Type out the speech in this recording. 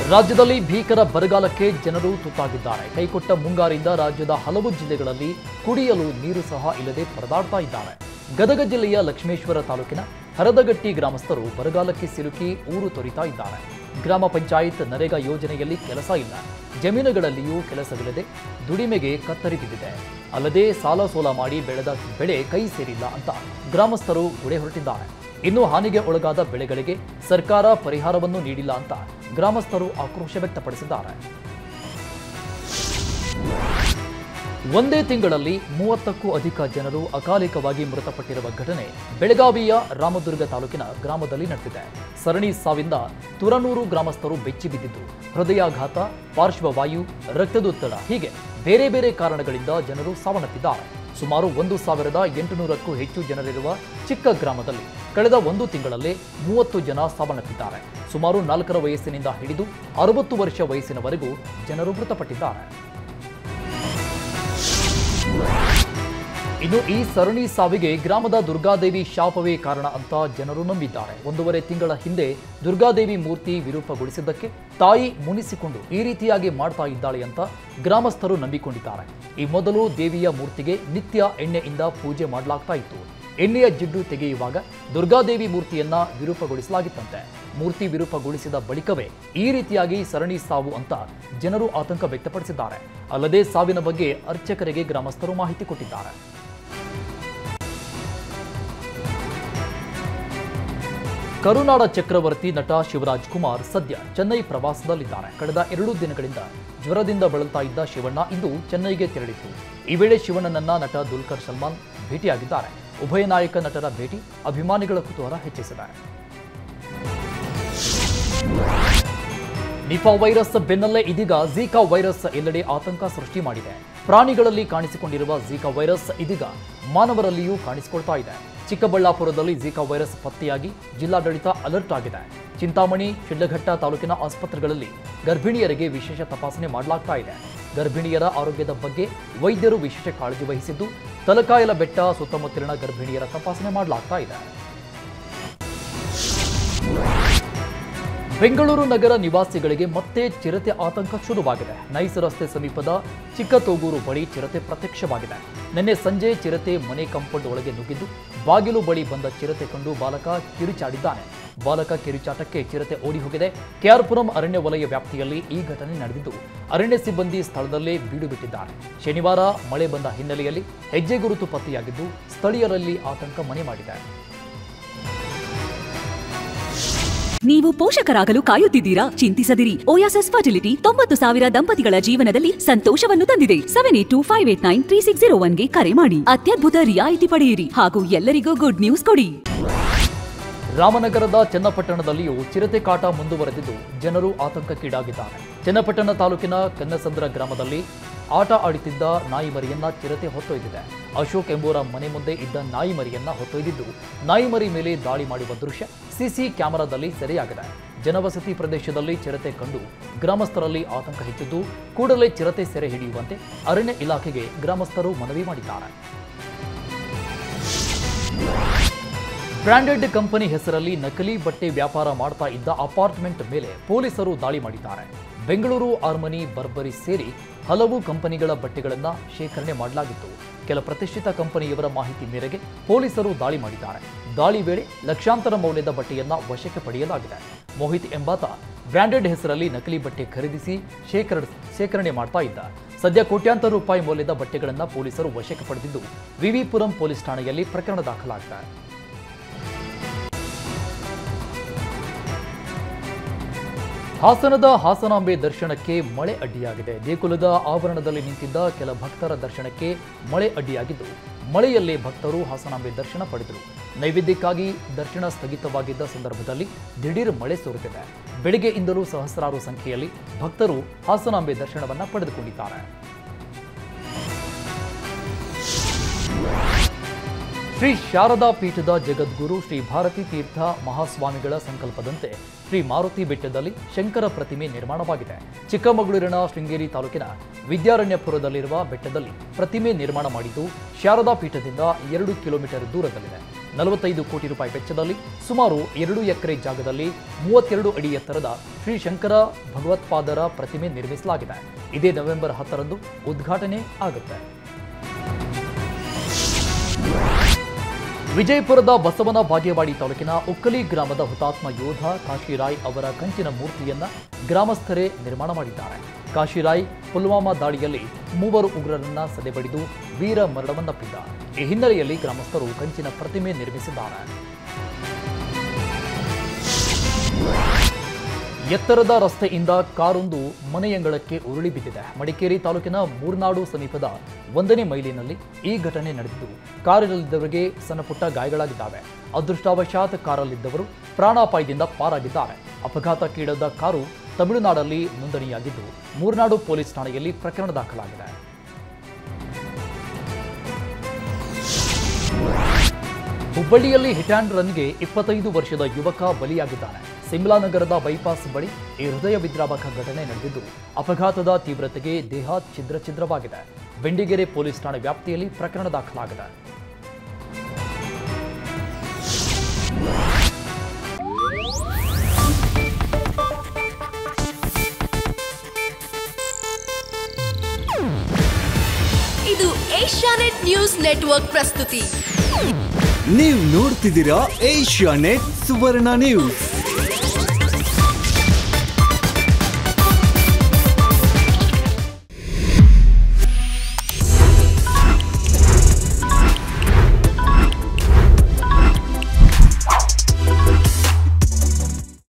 ರಾಜ್ಯದಲ್ಲಿ ಭೀಕರ ಬರಗಾಲಕ್ಕೆ ಜನರು ತುತ್ತಾಗಿದ್ದಾರೆ. ಕೈಕೊಟ್ಟ ಮುಂಗಾರಿಂದ ರಾಜ್ಯದ ಹಲವು ಜಿಲ್ಲೆಗಳಲ್ಲಿ ಕುಡಿಯಲು ನೀರು ಸಹ ಇಲ್ಲದೆ ಪರದಾಡ್ತಾ ಇದ್ದಾರೆ. ಗದಗ ಜಿಲ್ಲೆಯ ಲಕ್ಷ್ಮೇಶ್ವರ ತಾಲೂಕಿನ ಹರದಗಟ್ಟಿ ಗ್ರಾಮಸ್ಥರು ಬರಗಾಲಕ್ಕೆ ಸಿಲುಕಿ ಊರು ತೊರೆತಾ ಇದ್ದಾರೆ. ಗ್ರಾಮ ಪಂಚಾಯತ್ ನರೇಗಾ ಯೋಜನೆಯಲ್ಲಿ ಕೆಲಸ ಇಲ್ಲ, ಜಮೀನುಗಳಲ್ಲಿಯೂ ಕೆಲಸವಿಲ್ಲದೆ ದುಡಿಮೆಗೆ ಕತ್ತರಿ ಬಿದ್ದಿದೆ. ಅಲ್ಲದೆ ಸಾಲ ಸೋಲ ಮಾಡಿ ಬೆಳೆದ ಬೆಳೆ ಕೈ ಸೇರಿಲ್ಲ ಅಂತ ಗ್ರಾಮಸ್ಥರು ಗುಡೆ ಹೊರಟಿದ್ದಾರೆ. ಇನ್ನು ಹಾನಿಗೆ ಒಳಗಾದ ಬೆಳೆಗಳಿಗೆ ಸರ್ಕಾರ ಪರಿಹಾರವನ್ನು ನೀಡಿಲ್ಲ ಅಂತ ಗ್ರಾಮಸ್ಥರು ಆಕ್ರೋಶ ವ್ಯಕ್ತಪಡಿಸಿದ್ದಾರೆ. ಒಂದೇ ತಿಂಗಳಲ್ಲಿ 30ಕ್ಕೂ ಅಧಿಕ ಜನರು ಅಕಾಲಿಕವಾಗಿ ಮೃತಪಟ್ಟಿರುವ ಘಟನೆ ಬೆಳಗಾವಿಯ ರಾಮದುರ್ಗ ತಾಲೂಕಿನ ಗ್ರಾಮದಲ್ಲಿ ನಡೆದಿದೆ. ಸರಣಿ ಸಾವಿಂದ ತುರನೂರು ಗ್ರಾಮಸ್ಥರು ಬೆಚ್ಚಿ ಬಿದ್ದಿದ್ದು, ಹೃದಯಾಘಾತ, ಪಾರ್ಶ್ವವಾಯು, ರಕ್ತದೊತ್ತಡ ಹೀಗೆ ಬೇರೆ ಬೇರೆ ಕಾರಣಗಳಿಂದ ಜನರು ಸಾವನ್ನಪ್ಪಿದ್ದಾರೆ. ಸುಮಾರು 1,800ಕ್ಕೂ ಹೆಚ್ಚು ಜನರಿರುವ ಚಿಕ್ಕ ಗ್ರಾಮದಲ್ಲಿ ಕಳೆದ ಒಂದು ತಿಂಗಳಲ್ಲೇ 30 ಜನ ಸಾವನ್ನಪ್ಪಿದ್ದಾರೆ. ಸುಮಾರು 4ರ ವಯಸ್ಸಿನಿಂದ ಹಿಡಿದು 60 ವರ್ಷ ವಯಸ್ಸಿನವರೆಗೂ ಜನರು ಮೃತಪಟ್ಟಿದ್ದಾರೆ. ಇನ್ನು ಈ ಸರಣಿ ಸಾವಿಗೆ ಗ್ರಾಮದ ದುರ್ಗಾದೇವಿ ಶಾಪವೇ ಕಾರಣ ಅಂತ ಜನರು ನಂಬಿದ್ದಾರೆ. 1.5 ತಿಂಗಳ ಹಿಂದೆ ದುರ್ಗಾದೇವಿ ಮೂರ್ತಿ ವಿರೂಪಗೊಳಿಸಿದ್ದಕ್ಕೆ ತಾಯಿ ಮುನಿಸಿಕೊಂಡು ಈ ರೀತಿಯಾಗಿ ಮಾಡ್ತಾ ಇದ್ದಾಳೆ ಅಂತ ಗ್ರಾಮಸ್ಥರು ನಂಬಿಕೊಂಡಿದ್ದಾರೆ. ಈ ಮೊದಲು ದೇವಿಯ ಮೂರ್ತಿಗೆ ನಿತ್ಯ ಎಣ್ಣೆಯಿಂದ ಪೂಜೆ ಮಾಡಲಾಗ್ತಾ ಇತ್ತು. ಎಣ್ಣೆಯ ಜಿಡ್ಡು ತೆಗೆಯುವಾಗ ದುರ್ಗಾದೇವಿ ಮೂರ್ತಿಯನ್ನ ವಿರೂಪಗೊಳಿಸಲಾಗಿತ್ತಂತೆ. ಮೂರ್ತಿ ವಿರೂಪಗೊಳಿಸಿದ ಬಳಿಕವೇ ಈ ರೀತಿಯಾಗಿ ಸರಣಿ ಸಾವು ಅಂತ ಜನರು ಆತಂಕ ವ್ಯಕ್ತಪಡಿಸಿದ್ದಾರೆ. ಅಲ್ಲದೆ ಸಾವಿನ ಬಗ್ಗೆ ಅರ್ಚಕರಿಗೆ ಗ್ರಾಮಸ್ಥರು ಮಾಹಿತಿ ಕೊಟ್ಟಿದ್ದಾರೆ. ಕರುನಾಡ ಚಕ್ರವರ್ತಿ ನಟ ಶಿವರಾಜ್ ಕುಮಾರ್ ಸದ್ಯ ಚೆನ್ನೈ ಪ್ರವಾಸದಲ್ಲಿದ್ದಾರೆ. ಕಳೆದ 2 ದಿನಗಳಿಂದ ಜ್ವರದಿಂದ ಬಳಲ್ತಾ ಇದ್ದ ಶಿವಣ್ಣ ಇಂದು ಚೆನ್ನೈಗೆ ತೆರಳಿತು. ಈ ವೇಳೆ ಶಿವಣ್ಣನನ್ನ ನಟ ದುಲ್ಕರ್ ಸಲ್ಮಾನ್ ಭೇಟಿಯಾಗಿದ್ದಾರೆ. ಉಭಯ ನಾಯಕ ನಟರ ಭೇಟಿ ಅಭಿಮಾನಿಗಳ ಕುತೂಹಲ ಹೆಚ್ಚಿಸಿದೆ. ನಿಫಾ ವೈರಸ್ ಬೆನ್ನಲ್ಲೇ ಇದೀಗ ಝೀಕಾ ವೈರಸ್ ಎಲ್ಲೆಡೆ ಆತಂಕ ಸೃಷ್ಟಿ ಮಾಡಿದೆ. ಪ್ರಾಣಿಗಳಲ್ಲಿ ಕಾಣಿಸಿಕೊಂಡಿರುವ ಝೀಕಾ ವೈರಸ್ ಇದೀಗ ಮಾನವರಲ್ಲಿಯೂ ಕಾಣಿಸಿಕೊಳ್ತಾ ಇದೆ. ಚಿಕ್ಕಬಳ್ಳಾಪುರದಲ್ಲಿ ಝೀಕಾ ವೈರಸ್ ಪತ್ತೆಯಾಗಿ ಜಿಲ್ಲಾಡಳಿತ ಅಲರ್ಟ್ ಆಗಿದೆ. ಚಿಂತಾಮಣಿ, ಶಿಡ್ಲಘಟ್ಟ ತಾಲೂಕಿನ ಆಸ್ಪತ್ರೆಗಳಲ್ಲಿ ಗರ್ಭಿಣಿಯರಿಗೆ ವಿಶೇಷ ತಪಾಸಣೆ ಮಾಡಲಾಗ್ತಾ ಇದೆ. ಗರ್ಭಿಣಿಯರ ಆರೋಗ್ಯದ ಬಗ್ಗೆ ವೈದ್ಯರು ವಿಶೇಷ ಕಾಳಜಿ ವಹಿಸಿದ್ದು, ತಲಕಾಯಲ ಬೆಟ್ಟ ಸುತ್ತಮುತ್ತಲಿನ ಗರ್ಭಿಣಿಯರ ತಪಾಸಣೆ ಮಾಡಲಾಗ್ತಾ ಇದೆ. ಬೆಂಗಳೂರು ನಗರ ನಿವಾಸಿಗಳಿಗೆ ಮತ್ತೆ ಚಿರತೆ ಆತಂಕ ಶುರುವಾಗಿದೆ. ನೈಸ್ ರಸ್ತೆ ಸಮೀಪದ ಚಿಕ್ಕತೋಗೂರು ಬಳಿ ಚಿರತೆ ಪ್ರತ್ಯಕ್ಷವಾಗಿದೆ. ನಿನ್ನೆ ಸಂಜೆ ಚಿರತೆ ಮನೆ ಕಾಂಪೌಂಡ್ ಒಳಗೆ ನುಗ್ಗಿದ್ದು, ಬಾಗಿಲು ಬಳಿ ಬಂದ ಚಿರತೆ ಕಂಡು ಬಾಲಕ ಕಿರುಚಾಡಿದ್ದಾನೆ. ಬಾಲಕ ಕಿರುಚಾಟಕ್ಕೆ ಚಿರತೆ ಓಡಿ ಹೋಗಿದೆ. ಕೆಆರ್ಪುರಂ ಅರಣ್ಯ ವಲಯ ವ್ಯಾಪ್ತಿಯಲ್ಲಿ ಈ ಘಟನೆ ನಡೆದಿದ್ದು, ಅರಣ್ಯ ಸಿಬ್ಬಂದಿ ಸ್ಥಳದಲ್ಲೇ ಬೀಡು ಬಿಟ್ಟಿದ್ದಾರೆ. ಶನಿವಾರ ಮಳೆ ಬಂದ ಹಿನ್ನೆಲೆಯಲ್ಲಿ ಹೆಜ್ಜೆ ಗುರುತು ಪತ್ತೆಯಾಗಿದ್ದು, ಸ್ಥಳೀಯರಲ್ಲಿ ಆತಂಕ ಮನೆ ಮಾಡಿದೆ. ನೀವು ಪೋಷಕರಾಗಲು ಕಾಯುತ್ತಿದ್ದೀರಾ? ಚಿಂತಿಸದಿರಿ. ಓಯಾಸಿಸ್ ಫರ್ಟಿಲಿಟಿ 90,000 ದಂಪತಿಗಳ ಜೀವನದಲ್ಲಿ ಸಂತೋಷವನ್ನು ತಂದಿದೆ. 7825893601ಗೆ ಕರೆ ಮಾಡಿ. ಅತ್ಯದ್ಭುತ ರಿಯಾಯಿತಿ ಪಡೆಯಿರಿ ಹಾಗೂ ಎಲ್ಲರಿಗೂ ಗುಡ್ ನ್ಯೂಸ್ ಕೊಡಿ. ರಾಮನಗರದ ಚನ್ನಪಟ್ಟಣದಲ್ಲಿಯೂ ಚಿರತೆ ಕಾಟ ಮುಂದುವರೆದಿದ್ದು, ಜನರು ಆತಂಕಕ್ಕೀಡಾಗಿದ್ದಾರೆ. ಚನ್ನಪಟ್ಟಣ ತಾಲೂಕಿನ ಕನ್ನಸಂದ್ರ ಗ್ರಾಮದಲ್ಲಿ ಆಟ ಆಡುತ್ತಿದ್ದ ನಾಯಿ ಮರಿಯನ್ನ ಚಿರತೆ ಹೊತ್ತೊಯ್ದಿದೆ. ಅಶೋಕ್ ಎಂಬುವರ ಮನೆ ಮುಂದೆ ಇದ್ದ ನಾಯಿ ಮರಿಯನ್ನ ಹೊತ್ತೊಯ್ದಿದ್ದು, ನಾಯಿ ಮರಿ ಮೇಲೆ ದಾಳಿ ಮಾಡುವ ದೃಶ್ಯ ಸಿಸಿ ಕ್ಯಾಮೆರಾದಲ್ಲಿ ಸೆರೆಯಾಗಿದೆ. ಜನವಸತಿ ಪ್ರದೇಶದಲ್ಲಿ ಚಿರತೆ ಕಂಡು ಗ್ರಾಮಸ್ಥರಲ್ಲಿ ಆತಂಕ ಹೆಚ್ಚಿದ್ದು, ಕೂಡಲೇ ಚಿರತೆ ಸೆರೆ ಹಿಡಿಯುವಂತೆ ಅರಣ್ಯ ಇಲಾಖೆಗೆ ಗ್ರಾಮಸ್ಥರು ಮನವಿ ಮಾಡಿದ್ದಾರೆ. ಬ್ರಾಂಡೆಡ್ ಕಂಪನಿ ಹೆಸರಲ್ಲಿ ನಕಲಿ ಬಟ್ಟೆ ವ್ಯಾಪಾರ ಮಾಡ್ತಾ ಇದ್ದ ಅಪಾರ್ಟ್ಮೆಂಟ್ ಮೇಲೆ ಪೊಲೀಸರು ದಾಳಿ ಮಾಡಿದ್ದಾರೆ. ಬೆಂಗಳೂರು ಆರ್ಮನಿ, ಬರ್ಬರಿ ಸೇರಿ ಹಲವು ಕಂಪನಿಗಳ ಬಟ್ಟೆಗಳನ್ನು ಶೇಖರಣೆ ಮಾಡಲಾಗಿತ್ತು. ಕೆಲ ಪ್ರತಿಷ್ಠಿತ ಕಂಪನಿಯವರ ಮಾಹಿತಿ ಮೇರೆಗೆ ಪೊಲೀಸರು ದಾಳಿ ಮಾಡಿದ್ದಾರೆ. ದಾಳಿ ವೇಳೆ ಲಕ್ಷಾಂತರ ಮೌಲ್ಯದ ಬಟ್ಟೆಯನ್ನ ವಶಕ್ಕೆ ಪಡೆಯಲಾಗಿದೆ. ಮೋಹಿತ್ ಎಂಬಾತ ಬ್ರಾಂಡೆಡ್ ಹೆಸರಲ್ಲಿ ನಕಲಿ ಬಟ್ಟೆ ಖರೀದಿಸಿ ಶೇಖರಣೆ ಮಾಡ್ತಾ ಇದ್ದ. ಸದ್ಯ ಕೋಟ್ಯಾಂತರ ರೂಪಾಯಿ ಮೌಲ್ಯದ ಬಟ್ಟೆಗಳನ್ನು ಪೊಲೀಸರು ವಶಕ್ಕೆ ಪಡೆದಿದ್ದು, ವಿವಿಪುರಂ ಪೊಲೀಸ್ ಠಾಣೆಯಲ್ಲಿ ಪ್ರಕರಣ ದಾಖಲಾಗಿದೆ. ಹಾಸನದ ಹಾಸನಾಂಬೆ ದರ್ಶನಕ್ಕೆ ಮಳೆ ಅಡ್ಡಿಯಾಗಿದೆ. ದೇಗುಲದ ಆವರಣದಲ್ಲಿ ನಿಂತಿದ್ದ ಕೆಲ ಭಕ್ತರ ದರ್ಶನಕ್ಕೆ ಮಳೆ ಅಡ್ಡಿಯಾಗಿದ್ದು, ಮಳೆಯಲ್ಲೇ ಭಕ್ತರು ಹಾಸನಾಂಬೆ ದರ್ಶನ ಪಡೆದರು. ನೈವೇದ್ಯಕ್ಕಾಗಿ ದರ್ಶನ ಸ್ಥಗಿತವಾಗಿದ್ದ ಸಂದರ್ಭದಲ್ಲಿ ದಿಢೀರ್ ಮಳೆ ಸುರಿದಿದೆ. ಬೆಳಗ್ಗೆಯಿಂದಲೂ ಸಹಸ್ರಾರು ಸಂಖ್ಯೆಯಲ್ಲಿ ಭಕ್ತರು ಹಾಸನಾಂಬೆ ದರ್ಶನವನ್ನು ಪಡೆದುಕೊಂಡಿದ್ದಾರೆ. ಶ್ರೀ ಶಾರದಾ ಪೀಠದ ಜಗದ್ಗುರು ಶ್ರೀ ಭಾರತೀ ತೀರ್ಥ ಮಹಾಸ್ವಾಮಿಗಳ ಸಂಕಲ್ಪದಂತೆ ಶ್ರೀ ಮಾರುತಿ ಬೆಟ್ಟದಲ್ಲಿ ಶಂಕರ ಪ್ರತಿಮೆ ನಿರ್ಮಾಣವಾಗಿದೆ. ಚಿಕ್ಕಮಗಳೂರಿನ ಶೃಂಗೇರಿ ತಾಲೂಕಿನ ವಿದ್ಯಾರಣ್ಯಪುರದಲ್ಲಿರುವ ಬೆಟ್ಟದಲ್ಲಿ ಪ್ರತಿಮೆ ನಿರ್ಮಾಣ ಮಾಡಿದ್ದು, ಶಾರದಾ ಪೀಠದಿಂದ 2 ಕಿಲೋಮೀಟರ್ ದೂರದಲ್ಲಿದೆ. 45 ಕೋಟಿ ರೂಪಾಯಿ ವೆಚ್ಚದಲ್ಲಿ ಸುಮಾರು 2 ಎಕರೆ ಜಾಗದಲ್ಲಿ 32 ಅಡಿ ಎತ್ತರದ ಶ್ರೀ ಶಂಕರ ಭಗವತ್ಪಾದರ ಪ್ರತಿಮೆ ನಿರ್ಮಿಸಲಾಗಿದೆ. ಇದೇ ನವೆಂಬರ್ 10ರಂದು ಉದ್ಘಾಟನೆ ಆಗುತ್ತೆ. ವಿಜಯಪುರದ ಬಸವನ ಬಾಗೇವಾಡಿ ತಾಲೂಕಿನ ಉಕ್ಕಲಿ ಗ್ರಾಮದ ಹುತಾತ್ಮ ಯೋಧ ಕಾಶಿರಾಯ್ ಅವರ ಕಂಚಿನ ಮೂರ್ತಿಯನ್ನ ಗ್ರಾಮಸ್ಥರೇ ನಿರ್ಮಾಣ ಮಾಡಿದ್ದಾರೆ. ಕಾಶಿರಾಯ್ ಪುಲ್ವಾಮಾ ದಾಳಿಯಲ್ಲಿ 3 ಉಗ್ರರನ್ನ ಸದೆಬಡಿದು ವೀರ ಮರಣವನ್ನಪ್ಪಿದ್ದ. ಈ ಹಿನ್ನೆಲೆಯಲ್ಲಿ ಗ್ರಾಮಸ್ಥರು ಕಂಚಿನ ಪ್ರತಿಮೆ ನಿರ್ಮಿಸಿದ್ದಾರೆ. ಎತ್ತರದ ರಸ್ತೆಯಿಂದ ಕಾರೊಂದು ಮನೆಯಂಗಳಕ್ಕೆ ಉರುಳಿ ಬಿದ್ದಿದೆ. ಮಡಿಕೇರಿ ತಾಲೂಕಿನ ಮೂರ್ನಾಡು ಸಮೀಪದ 1ನೇ ಮೈಲಿನಲ್ಲಿ ಈ ಘಟನೆ ನಡೆದಿದ್ದು, ಕಾರಿನಲ್ಲಿದ್ದವರಿಗೆ ಸಣ್ಣಪುಟ್ಟ ಗಾಯಗಳಾಗಿದ್ದಾವೆ. ಅದೃಷ್ಟವಶಾತ್ ಕಾರಲ್ಲಿದ್ದವರು ಪ್ರಾಣಾಪಾಯದಿಂದ ಪಾರಾಗಿದ್ದಾರೆ. ಅಪಘಾತಕ್ಕೀಡಾದ ಕಾರು ತಮಿಳುನಾಡಲ್ಲಿ ನೋಂದಣಿಯಾಗಿದ್ದು, ಮೂರ್ನಾಡು ಪೊಲೀಸ್ ಠಾಣೆಯಲ್ಲಿ ಪ್ರಕರಣ ದಾಖಲಾಗಿದೆ. ಹುಬ್ಬಳ್ಳಿಯಲ್ಲಿ ಹಿಟ್ ಆ್ಯಂಡ್ ರನ್ಗೆ 25 ವರ್ಷದ ಯುವಕ ಬಲಿಯಾಗಿದ್ದಾನೆ. ಸಿಮ್ಲಾ ನಗರದ ಬೈಪಾಸ್ ಬಳಿ ಈ ಹೃದಯ ವಿದ್ರಾವಕ ಘಟನೆ ನಡೆದಿದ್ದು, ಅಪಘಾತದ ತೀವ್ರತೆಗೆ ದೇಹ ಛಿದ್ರವಾಗಿದೆ. ಬೆಂಡಿಗೆರೆ ಪೊಲೀಸ್ ಠಾಣೆ ವ್ಯಾಪ್ತಿಯಲ್ಲಿ ಪ್ರಕರಣ ದಾಖಲಾಗಿದೆ. ಇದು ಏಷ್ಯಾನೆಟ್ ನ್ಯೂಸ್ ನೆಟ್ವರ್ಕ್ ಪ್ರಸ್ತುತಿ. ನೀವು ನೋಡ್ತಿದ್ದೀರಾ ಏಷ್ಯಾನೆಟ್ ಸುವರ್ಣ ನ್ಯೂಸ್.